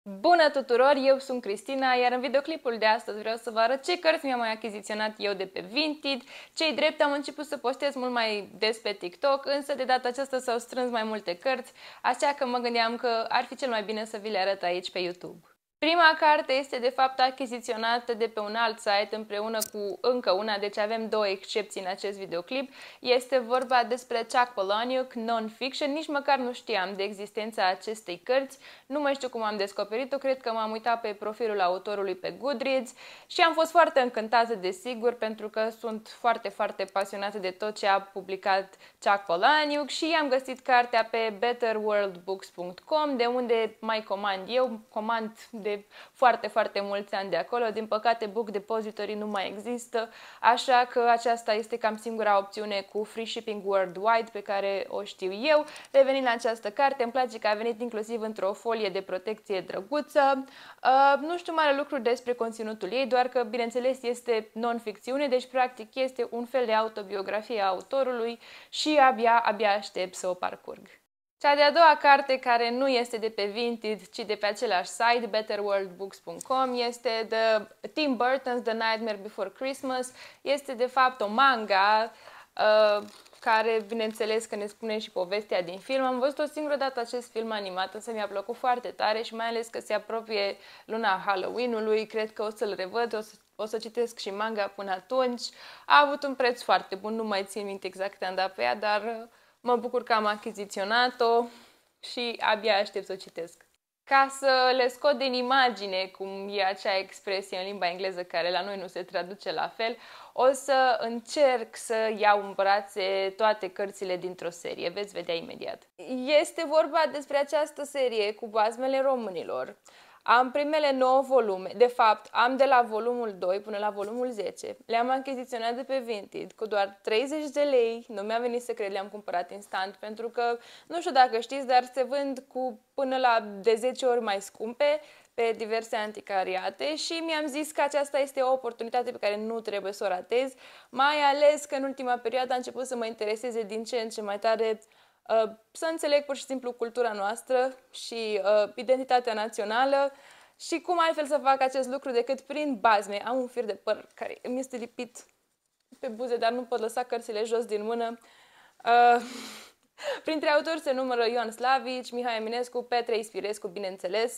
Bună tuturor, eu sunt Cristina, iar în videoclipul de astăzi vreau să vă arăt ce cărți mi-am mai achiziționat eu de pe Vinted. Cei drept, am început să postez mult mai des pe TikTok, însă de data aceasta s-au strâns mai multe cărți, așa că mă gândeam că ar fi cel mai bine să vi le arăt aici pe YouTube. Prima carte este de fapt achiziționată de pe un alt site împreună cu încă una, deci avem două excepții în acest videoclip. Este vorba despre Chuck Palahniuk, Non-Fiction, nici măcar nu știam de existența acestei cărți, nu mai știu cum am descoperit-o, cred că m-am uitat pe profilul autorului pe Goodreads și am fost foarte încântată, desigur, pentru că sunt foarte pasionată de tot ce a publicat Chuck Palahniuk și am găsit cartea pe betterworldbooks.com, de unde mai comand eu, comand de foarte mulți ani de acolo. Din păcate, Book Depository nu mai există, așa că aceasta este cam singura opțiune cu free shipping worldwide pe care o știu eu. Revenind la această carte, îmi place că a venit inclusiv într-o folie de protecție drăguță. Nu știu mare lucru despre conținutul ei, doar că, bineînțeles, este non-ficțiune, deci practic este un fel de autobiografie a autorului și abia aștept să o parcurg. Cea de-a doua carte, care nu este de pe Vinted, ci de pe același site, betterworldbooks.com, este Tim Burton's The Nightmare Before Christmas. Este de fapt o manga care, bineînțeles, că ne spune și povestea din film. Am văzut o singură dată acest film animat, însă mi-a plăcut foarte tare și mai ales că se apropie luna Halloween-ului. Cred că o să-l revăd, o să citesc și manga până atunci. A avut un preț foarte bun, nu mai țin minte exact cât am dat pe ea, dar mă bucur că am achiziționat-o și abia aștept să o citesc. Ca să le scot din imagine, cum e acea expresie în limba engleză care la noi nu se traduce la fel, o să încerc să iau în brațe toate cărțile dintr-o serie. Veți vedea imediat. Este vorba despre această serie cu Basmele românilor. Am primele 9 volume, de fapt am de la volumul 2 până la volumul 10. Le-am achiziționat de pe Vinted cu doar 30 de lei, nu mi-a venit să cred, le-am cumpărat instant pentru că, nu știu dacă știți, dar se vând cu până la de 10 ori mai scumpe pe diverse anticariate și mi-am zis că aceasta este o oportunitate pe care nu trebuie să o ratez, mai ales că în ultima perioadă a început să mă intereseze din ce în ce mai tare să înțeleg pur și simplu cultura noastră și identitatea națională și cum altfel să fac acest lucru decât prin bazme. Am un fir de păr care mi este lipit pe buze, dar nu pot lăsa cărțile jos din mână. Printre autori se numără Ioan Slavici, Mihai Eminescu, Petre Ispirescu, bineînțeles.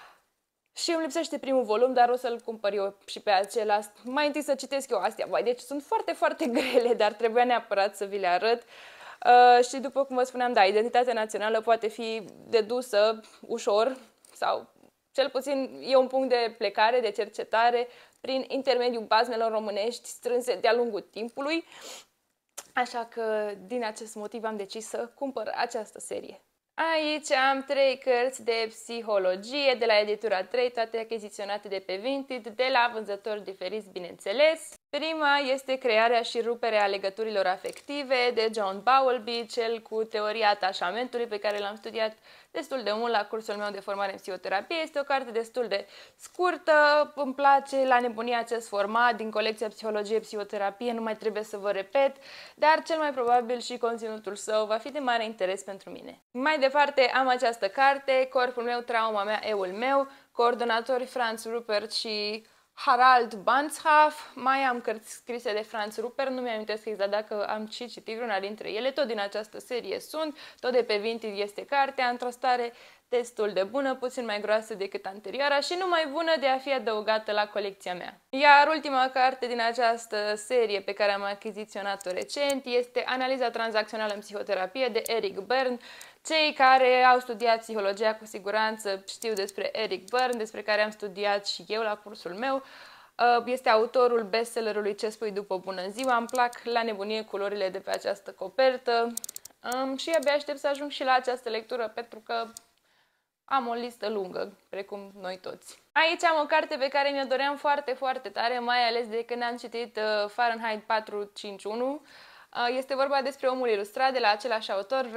Și îmi lipsește primul volum, dar o să-l cumpăr eu și pe acela. Mai întâi să citesc eu astea. Vai, deci sunt foarte grele, dar trebuia neapărat să vi le arăt. Și după cum vă spuneam, da, identitatea națională poate fi dedusă ușor sau cel puțin e un punct de plecare, de cercetare prin intermediul bazmelor românești strânse de-a lungul timpului. Așa că din acest motiv am decis să cumpăr această serie. Aici am 3 cărți de psihologie de la editura 3, toate achiziționate de pe Vinted, de la vânzători diferiți, bineînțeles. Prima este Crearea și ruperea legăturilor afective de John Bowlby, cel cu teoria atașamentului pe care l-am studiat destul de mult la cursul meu de formare în psihoterapie. Este o carte destul de scurtă, îmi place la nebunie acest format din colecția Psihologie-Psihoterapie, nu mai trebuie să vă repet, dar cel mai probabil și conținutul său va fi de mare interes pentru mine. Mai departe am această carte, Corpul meu, trauma mea, eul meu, coordonatori Franz Rupert și Harald Banzhaf. Mai am cărți scrise de Franz Rupert, nu mi-am amintesc exact dacă am și citit una dintre ele, tot din această serie sunt, tot de pe Vinted este cartea, într-o stare destul de bună, puțin mai groasă decât anterioara și numai bună de a fi adăugată la colecția mea. Iar ultima carte din această serie pe care am achiziționat-o recent este Analiza tranzacțională în psihoterapie de Eric Berne. Cei care au studiat psihologia cu siguranță știu despre Eric Berne, despre care am studiat și eu la cursul meu. Este autorul bestsellerului Ce spui după bună ziua. Îmi plac la nebunie culorile de pe această copertă și abia aștept să ajung și la această lectură pentru că am o listă lungă, precum noi toți. Aici am o carte pe care mi-o doream foarte tare, mai ales de când am citit Fahrenheit 451. Este vorba despre Omul ilustrat de la același autor,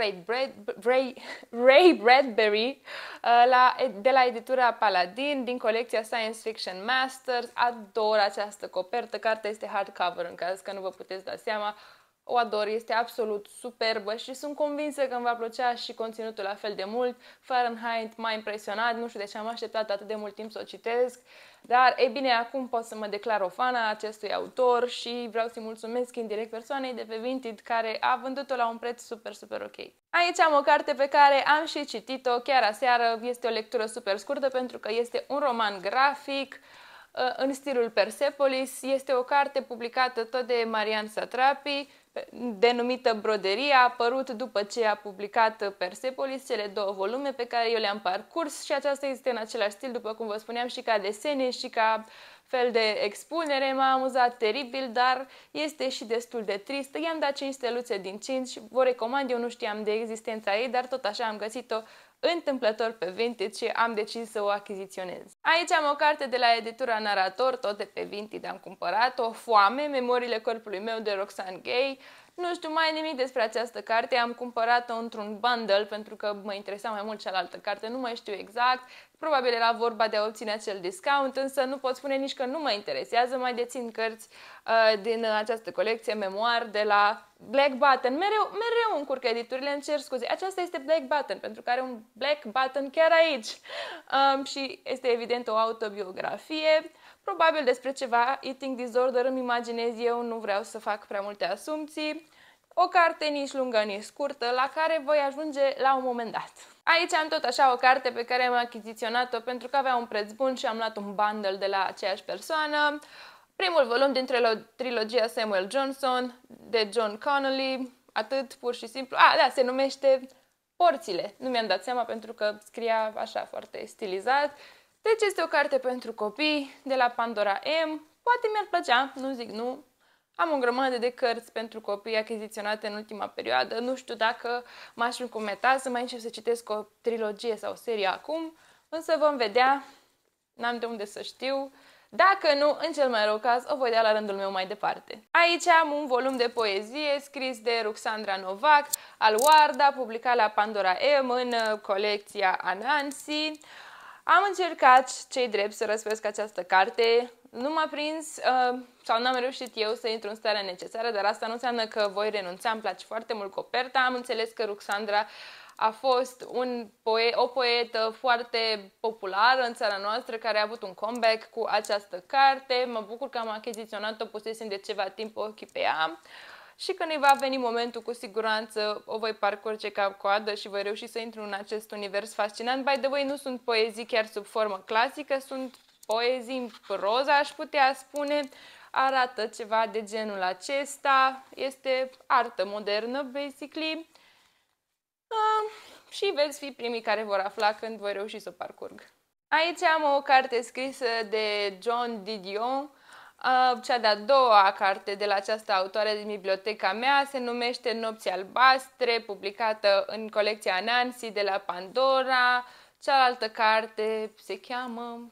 Ray Bradbury, de la editura Paladin, din colecția Science Fiction Masters. Ador această copertă, cartea este hardcover în caz că nu vă puteți da seama. o ador, este absolut superbă și sunt convinsă că îmi va plăcea și conținutul la fel de mult. Fahrenheit m-a impresionat, nu știu de ce am așteptat atât de mult timp să o citesc, dar, ei bine, acum pot să mă declar o fană a acestui autor și vreau să-i mulțumesc indirect persoanei de pe Vinted care a vândut-o la un preț super, super ok. Aici am o carte pe care am și citit-o chiar aseară, este o lectură super scurtă pentru că este un roman grafic în stilul Persepolis. Este o carte publicată tot de Marian Satrapi, denumită Broderia, a apărut după ce a publicat Persepolis, cele 2 volume pe care eu le-am parcurs și aceasta este în același stil, după cum vă spuneam, și ca desene și ca fel de expunere. M-a amuzat teribil, dar este și destul de tristă. I-am dat 5 steluțe din 5 și vă recomand, eu nu știam de existența ei, dar tot așa am găsit-o întâmplător pe Vinted și am decis să o achiziționez. Aici am o carte de la editura Narator, tot de pe Vinted am cumpărat-o, Foame, Memoriile corpului meu de Roxane Gay. Nu știu mai nimic despre această carte, am cumpărat-o într-un bundle pentru că mă interesa mai mult cealaltă carte, nu mai știu exact. Probabil era vorba de a obține acel discount, însă nu pot spune nici că nu mă interesează, mai dețin cărți din această colecție, memoar de la Black Button. Mereu încurc editurile, îmi cer scuze. Aceasta este Black Button, pentru că are un Black Button chiar aici. Și este evident o autobiografie, probabil despre ceva eating disorder, îmi imaginez eu, nu vreau să fac prea multe asumții. O carte nici lungă, nici scurtă, la care voi ajunge la un moment dat. Aici am tot așa o carte pe care am achiziționat-o pentru că avea un preț bun și am luat un bundle de la aceeași persoană. Primul volum din trilogia Samuel Johnson, de John Connolly, atât, pur și simplu. Da, se numește Porțile. Nu mi-am dat seama pentru că scria așa foarte stilizat. Deci este o carte pentru copii de la Pandora M. Poate mi-ar plăcea, nu zic nu. Am o grămadă de cărți pentru copii achiziționate în ultima perioadă. Nu știu dacă m-aș încumeta să mai încep să citesc o trilogie sau o serie acum, însă vom vedea. N-am de unde să știu. Dacă nu, în cel mai rău caz, o voi da la rândul meu mai departe. Aici am un volum de poezie scris de Ruxandra Novak, al Warda, publicat la Pandora M în colecția Anansi. Am încercat, ce-i drept, să răspesc această carte. Nu m-a prins sau n-am reușit eu să intru în starea necesară, dar asta nu înseamnă că voi renunța, îmi place foarte mult coperta. Am înțeles că Ruxandra a fost o poetă foarte populară în țara noastră care a avut un comeback cu această carte. Mă bucur că am achiziționat-o, pusesem de ceva timp ochii pe ea. Și când îi va veni momentul, cu siguranță o voi parcurge cap-coadă și voi reuși să intru în acest univers fascinant. By the way, nu sunt poezii chiar sub formă clasică, sunt poezii în proză, aș putea spune. Arată ceva de genul acesta. Este artă modernă, basically. Și veți fi primii care vor afla când voi reuși să o parcurg. Aici am o carte scrisă de John Didion, cea de-a doua carte de la această autoare din biblioteca mea, se numește Nopți albastre, publicată în colecția Anansi de la Pandora. Cealaltă carte se cheamă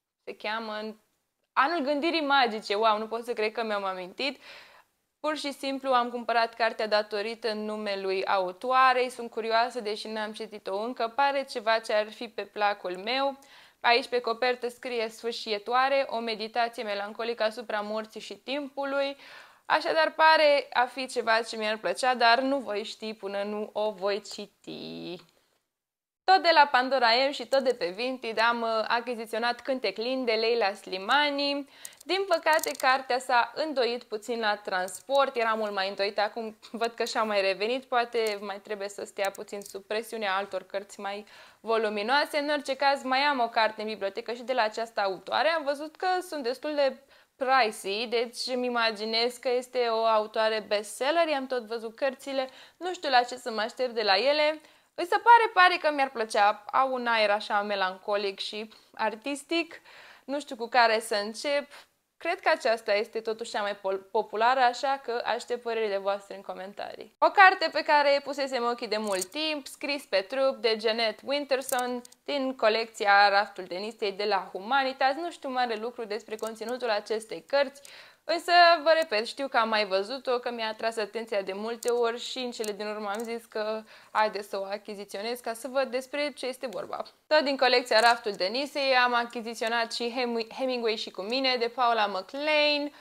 Anul Gândirii Magice. Wow, nu pot să cred că mi-am amintit. Pur și simplu am cumpărat cartea datorită numelui autoarei, sunt curioasă, deși n-am citit-o încă, pare ceva ce ar fi pe placul meu. Aici pe copertă scrie Sfâșietoare, o meditație melancolică asupra morții și timpului. Așadar pare a fi ceva ce mi-ar plăcea, dar nu voi ști până nu o voi citi. Tot de la Pandora M și tot de pe Vinted am achiziționat Cântec Lin de Leila Slimani. Din păcate, cartea s-a îndoit puțin la transport, era mult mai îndoită, acum văd că și-a mai revenit, poate mai trebuie să stea puțin sub presiunea altor cărți mai voluminoase. În orice caz, mai am o carte în bibliotecă și de la această autoare, am văzut că sunt destul de pricey, deci îmi imaginez că este o autoare bestseller, i-am tot văzut cărțile, nu știu la ce să mă aștept de la ele. Însă pare că mi-ar plăcea, au un aer așa melancolic și artistic, nu știu cu care să încep. Cred că aceasta este totuși cea mai populară, așa că aștept părerile voastre în comentarii. O carte pe care pusesem ochii de mult timp, scris pe trup de Jeanette Winterson, din colecția Raftul Denistei de la Humanitas. Nu știu mare lucru despre conținutul acestei cărți, însă, vă repet, știu că am mai văzut-o, că mi-a atras atenția de multe ori și în cele din urmă am zis că haide să o achiziționez ca să văd despre ce este vorba. Tot din colecția Raftul Denisei am achiziționat și Hemingway și cu mine de Paula McLean,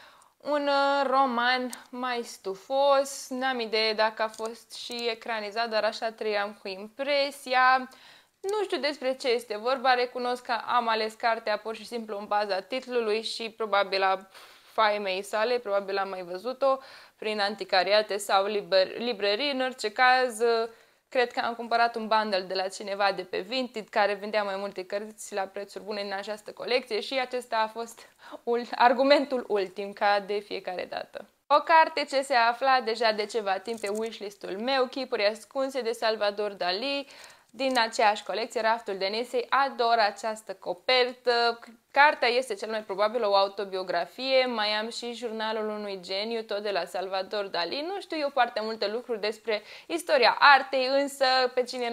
un roman mai stufos, n-am idee dacă a fost și ecranizat, dar așa trăiam cu impresia. Nu știu despre ce este vorba, recunosc că am ales cartea pur și simplu în baza titlului și probabil a faimei sale, probabil am mai văzut-o prin anticariate sau librării. În orice caz, cred că am cumpărat un bundle de la cineva de pe Vinted care vendea mai multe cărți la prețuri bune în această colecție și acesta a fost argumentul ultim, ca de fiecare dată. O carte ce se afla deja de ceva timp pe wishlist-ul meu, Chipuri ascunse de Salvador Dalí, din aceeași colecție, Raftul Denisei. Ador această copertă. Cartea este cel mai probabil o autobiografie. Mai am și Jurnalul unui geniu, tot de la Salvador Dalí. Nu știu eu foarte multe lucruri despre istoria artei, însă pe cine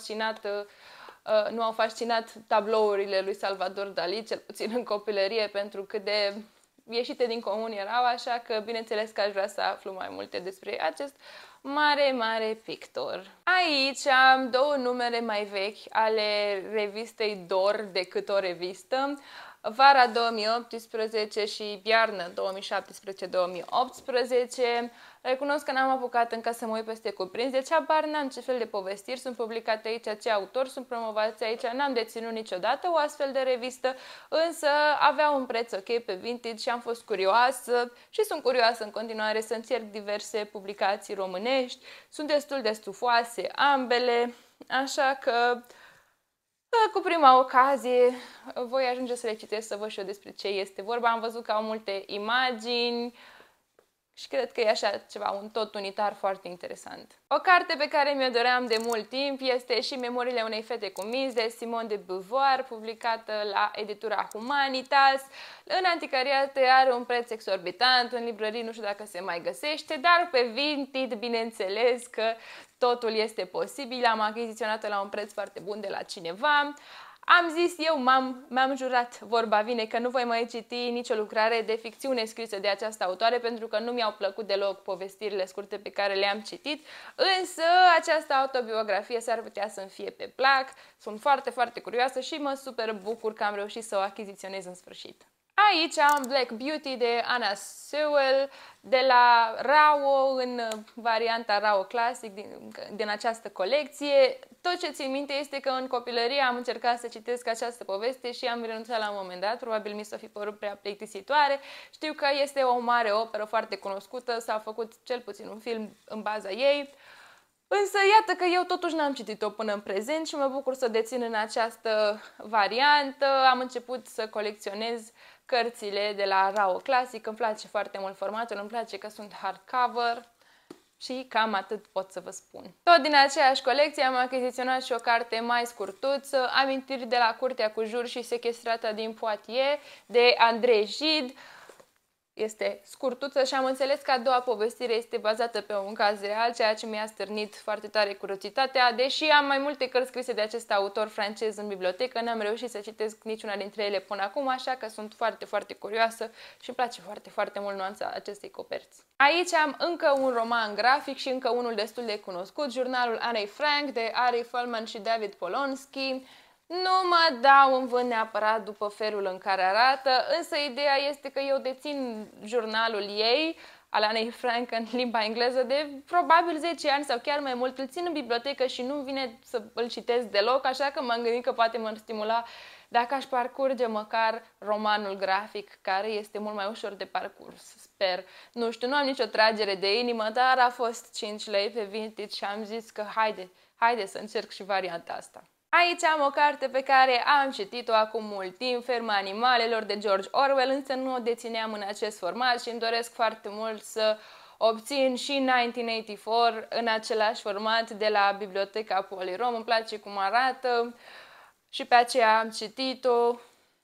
nu au fascinat tablourile lui Salvador Dalí, cel puțin în copilărie, pentru cât de ieșite din comun erau, așa că bineînțeles că aș vrea să aflu mai multe despre acest mare pictor. Aici am două numere mai vechi ale revistei Dor decât o revistă. Vara 2018 și iarnă 2017-2018. Recunosc că n-am apucat încă să mă uit peste cuprins, deci habar n-am ce fel de povestiri sunt publicate aici, ce autori sunt promovați aici. N-am deținut niciodată o astfel de revistă, însă avea un preț ok pe Vinted și am fost curioasă și sunt curioasă în continuare să încerc diverse publicații românești. Sunt destul de stufoase ambele, așa că cu prima ocazie voi ajunge să le citesc, să văd și eu despre ce este vorba. Am văzut că au multe imagini și cred că e așa ceva, un tot unitar foarte interesant. O carte pe care mi-o doream de mult timp este și Memoriile unei fete cu miz de Simone de Beauvoir, publicată la editura Humanitas. În anticariate are un preț exorbitant, în librării nu știu dacă se mai găsește, dar pe Vinted, bineînțeles că totul este posibil. Am achiziționat-o la un preț foarte bun de la cineva. Am zis eu, m-am jurat, vorba vine, că nu voi mai citi nicio lucrare de ficțiune scrisă de această autoare, pentru că nu mi-au plăcut deloc povestirile scurte pe care le-am citit, însă această autobiografie s-ar putea să-mi fie pe plac. Sunt foarte curioasă și mă super bucur că am reușit să o achiziționez în sfârșit. Aici am Black Beauty de Anna Sewell de la Rao, în varianta Rao Classic din această colecție. Tot ce țin minte este că în copilărie am încercat să citesc această poveste și am renunțat la un moment dat, probabil mi s-a fi părut prea plictisitoare. Știu că este o mare operă foarte cunoscută, s-a făcut cel puțin un film în baza ei. Însă iată că eu totuși n-am citit-o până în prezent și mă bucur să dețin în această variantă. Am început să colecționez cărțile de la Rao Classic, îmi place foarte mult formatul, îmi place că sunt hardcover și cam atât pot să vă spun. Tot din aceeași colecție am achiziționat și o carte mai scurtuță, Amintiri de la Curtea cu Jur și Sechestrata din Poitiers de André Gide. Este scurtuță și am înțeles că a doua povestire este bazată pe un caz real, ceea ce mi-a stârnit foarte tare curiozitatea. Deși am mai multe cărți scrise de acest autor francez în bibliotecă, n-am reușit să citesc niciuna dintre ele până acum, așa că sunt foarte curioasă și îmi place foarte mult nuanța acestei coperți. Aici am încă un roman grafic și încă unul destul de cunoscut, Jurnalul Anei Frank de Ari Folman și David Polonsky. Nu mă dau în vânt neapărat după felul în care arată, însă ideea este că eu dețin jurnalul ei, al Anei Frank, în limba engleză, de probabil 10 ani sau chiar mai mult. Îl țin în bibliotecă și nu vine să îl citesc deloc, așa că m-am gândit că poate m-ar stimula dacă aș parcurge măcar romanul grafic, care este mult mai ușor de parcurs, sper. Nu știu, nu am nicio tragere de inimă, dar a fost 5 lei pe Vinted și am zis că haide să încerc și varianta asta. Aici am o carte pe care am citit-o acum mult timp, Ferma animalelor de George Orwell, însă nu o dețineam în acest format și îmi doresc foarte mult să obțin și 1984 în același format de la Biblioteca Polirom. Îmi place cum arată și pe aceea am citit-o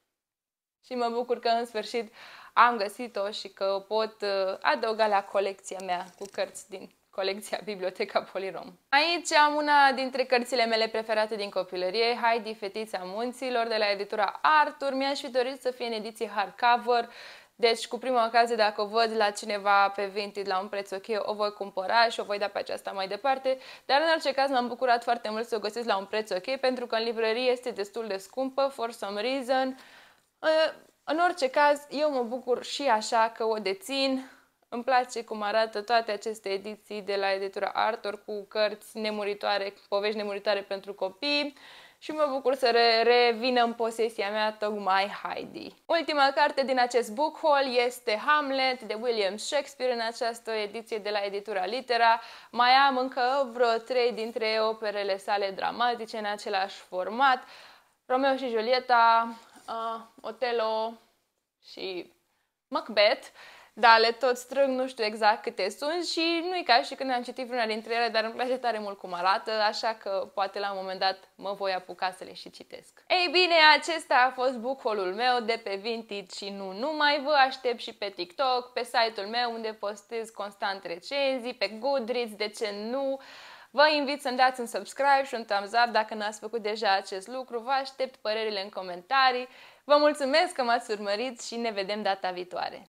și mă bucur că în sfârșit am găsit-o și că o pot adăuga la colecția mea cu cărți din colecția Biblioteca Polirom. Aici am una dintre cărțile mele preferate din copilărie, Heidi, Fetița Munților, de la editura Arthur. Mi-aș fi dorit să fie în ediție hardcover, deci cu prima ocazie dacă o văd la cineva pe Vinted la un preț ok, o voi cumpăra și o voi da pe aceasta mai departe, dar în orice caz m-am bucurat foarte mult să o găsesc la un preț ok, pentru că în librărie este destul de scumpă, for some reason. În orice caz, eu mă bucur și așa că o dețin. Îmi place cum arată toate aceste ediții de la editura Arthur cu cărți nemuritoare, povești nemuritoare pentru copii și mă bucur să revină în posesia mea tocmai Heidi. Ultima carte din acest book haul este Hamlet de William Shakespeare în această ediție de la editura Litera. Mai am încă vreo 3 dintre operele sale dramatice în același format. Romeo și Julieta, Otelo și Macbeth, dar le tot strâng, nu știu exact câte sunt și nu e ca și când am citit vreuna dintre ele, dar îmi place tare mult cum arată, așa că poate la un moment dat mă voi apuca să le și citesc. Ei bine, acesta a fost book haul-ul meu de pe Vinted și nu numai. Vă aștept și pe TikTok, pe site-ul meu unde postez constant recenzii, pe Goodreads, de ce nu. Vă invit să-mi dați un subscribe și un thumbs up dacă n-ați făcut deja acest lucru. Vă aștept părerile în comentarii. Vă mulțumesc că m-ați urmărit și ne vedem data viitoare!